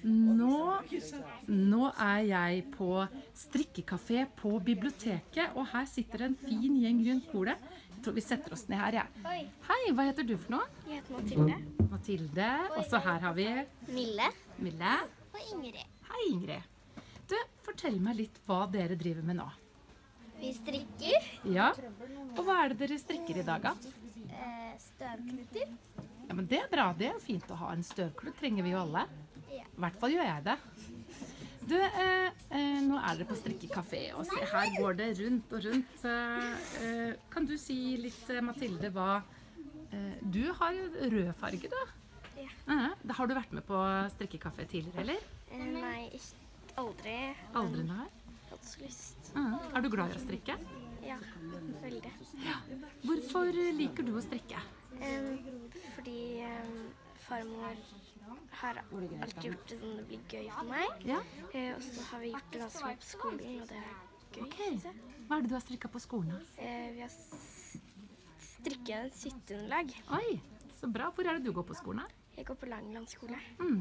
Nå er jeg på strikkekafé på biblioteket, og her sitter en fin gjeng rundt bordet. Jeg tror vi setter oss ned her, ja. Hei, hva heter du for noe? Jeg heter Mathilde. Mathilde, og så her har vi Mille. Mille. Og Ingrid. Hei, Ingrid. Du, fortell meg litt hva dere driver med nå. Vi strikker. Ja, og hva er det dere strikker i dag, da? Støvknuter. Ja, men det er bra, det er jo fint å ha en støvklut, trenger vi jo alle. Ja. I hvert fall gjør jeg det. Du, nå er dere på strikkekafé, og se, her går det rundt og rundt. Kan du si litt, Mathilde, hva... Du har jo rød farge, da. Ja. Da har du vært med på strikkekafé tidligere, eller? Nei, aldri. Aldri, nei. Jeg hadde så lyst. Er du glad i å strikke? Ja, veldig. Hvorfor liker du å strikke? Fordi farmor har alltid gjort det sånn det blir gøy for meg. Ja. Og så har vi gjort det ganske mye på skolen, og det er gøy. Ok, hva er det du har strikket på skolen? Vi har strikket en sitteunderlag. Oi, så bra. Hvor er det du går på skolen? Jeg går på Langeland skole.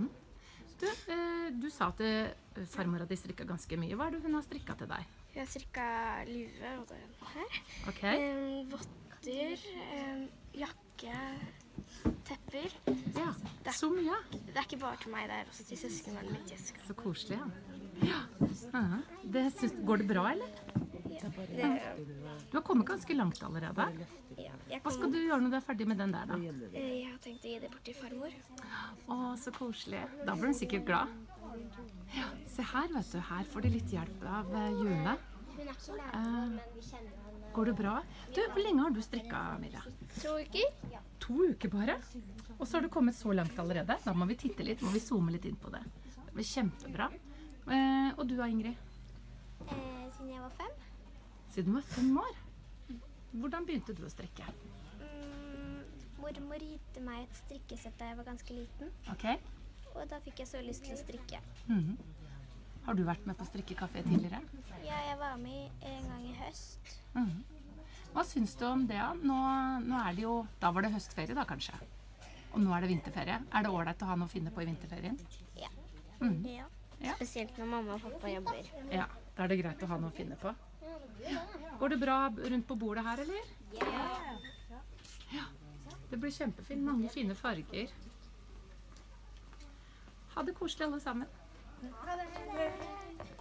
Du sa at farmora di strikket ganske mye. Hva er det hun har strikket til deg? Vi har strikket lue og den her. Ok. Votter, jakke, tepper. Ja, så mye. Det er ikke bare til meg, det er også til søskenbarnet mitt, Jessica. Så koselig, ja. Går det bra, eller? Ja. Du har kommet ganske langt allerede. Hva skal du gjøre når du er ferdig med den der, da? Jeg har tenkt å gi det bort til farmor. Å, så koselig. Da blir hun sikkert glad. Ja, se her, vet du. Her får de litt hjelp av June. Hun er ikke lærer, men vi kjenner henne. Går det bra? Du, hvor lenge har du strikket, Mira? 2 uker. 2 uker bare? Og så har du kommet så langt allerede. Da må vi titte litt, må vi zoome litt inn på det. Det blir kjempebra. Og du da, Ingrid? Siden jeg var 5. Siden du var 5 år? Hvordan begynte du å strikke? Mormor gitte meg et strikkesett da jeg var ganske liten. Ok. Og da fikk jeg så lyst til å strikke. Har du vært med på strikkekafé tidligere? Ja, jeg var med en gang i høst. Hva syns du om det? Nå er det jo, da var det høstferie da kanskje. Og nå er det vinterferie. Er det ålreit å ha noe å finne på i vinterferien? Ja. Ja. Spesielt når mamma og pappa jobber. Ja, da er det greit å ha noe å finne på. Går det bra rundt på bordet her, eller? Ja. Det blir kjempefint, mange fine farger. Ha det koselig alle sammen.